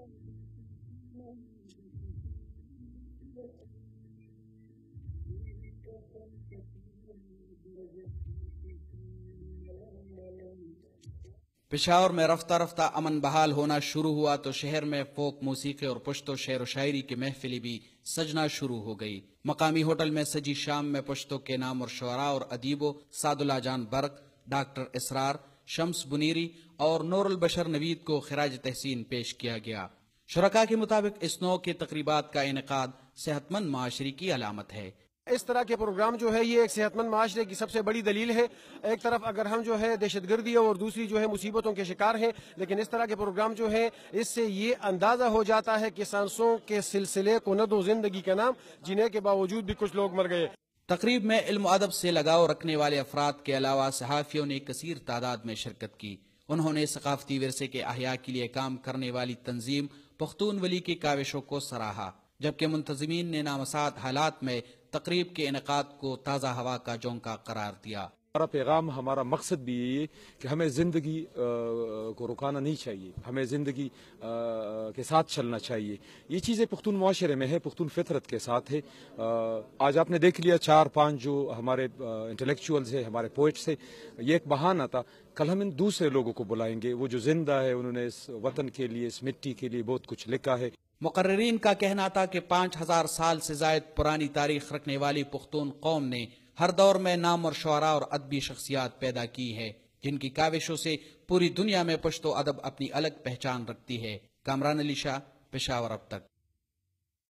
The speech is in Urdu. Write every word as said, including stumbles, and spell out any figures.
پشاور میں رفتہ رفتہ امن بحال ہونا شروع ہوا تو شہر میں فوک موسیقی اور پشتو شعر و شاعری کی محفلیں بھی سجنا شروع ہو گئی۔ مقامی ہوٹل میں سجی شام میں پشتو کے نام اور شعراء اور ادیبوں سعد اللہ جان برق، ڈاکٹر اسرار، شمس بنیری اور نور البشر نوید کو خراج تحسین پیش کیا گیا۔ شرکاء کے مطابق اس نوع کے تقریبات کا انعقاد صحت مند معاشرے کی علامت ہے۔ اس طرح کے پروگرام جو ہے یہ ایک صحت مند معاشرے کی سب سے بڑی دلیل ہے۔ ایک طرف اگر ہم جو ہے دہشت گردی اور دوسری جو ہے مصیبتوں کے شکار ہیں، لیکن اس طرح کے پروگرام جو ہے اس سے یہ اندازہ ہو جاتا ہے کہ سانسوں کے سلسلے کو نہ دو زندگی کا نام، جینے کے باوجود بھی کچھ لوگ مر گئے۔ تقریب میں علم و ادب سے لگاؤ رکھنے والے افراد کے علاوہ صحافیوں نے کثیر تعداد میں شرکت کی۔ انہوں نے ثقافتی ورثے کے احیاء کے لیے کام کرنے والی تنظیم پختون ولی کی کاوشوں کو سراہا، جبکہ منتظمین نے نامساعد حالات میں تقریب کے انعقاد کو تازہ ہوا کا جھونکا قرار دیا۔ ہمارا پیغام، ہمارا مقصد بھی یہی ہے کہ ہمیں زندگی کو رکانا نہیں چاہیے، ہمیں زندگی کے ساتھ چلنا چاہیے۔ یہ چیزیں پختون معاشرے میں ہے، پختون فطرت کے ساتھ ہے۔ آج آپ نے دیکھ لیا چار پانچ جو ہمارے انٹلیکچوئلز ہیں، ہمارے پوئٹس ہیں، یہ ایک بہانہ تھا۔ کل ہم ان دوسرے لوگوں کو بلائیں گے، وہ جو زندہ ہے، انہوں نے اس وطن کے لیے، اس مٹی کے لیے بہت کچھ لکھا ہے۔ مقررین کا کہنا تھا کہ پانچ ہزار سال سے زائد پرانی تاریخ رکھنے والی پختون قوم نے ہر دور میں نام اور شعراء اور ادبی شخصیات پیدا کی ہے، جن کی کاوشوں سے پوری دنیا میں پشتو ادب اپنی الگ پہچان رکھتی ہے۔ کامران علی شاہ، پشاور اب تک۔